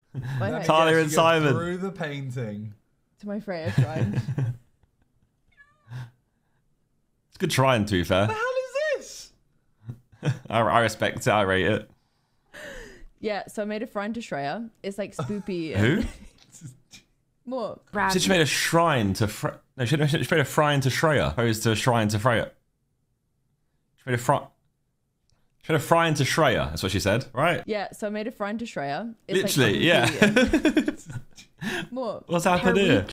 Let me Talia guess, and you go Simon. through the painting. To my Freya shrine. It's a good trying, to be fair. What the hell is this? I respect it. I rate it. Yeah, so I made a shrine to Shreya. It's like spoopy. Who? What? She said she made a shrine to no, she made a shrine to Shreya, opposed to a shrine to Freya. She made a shrine to Shreya. That's what she said, right? Yeah, so I made a shrine to Shreya. It's Literally, like yeah. What? What's happened here?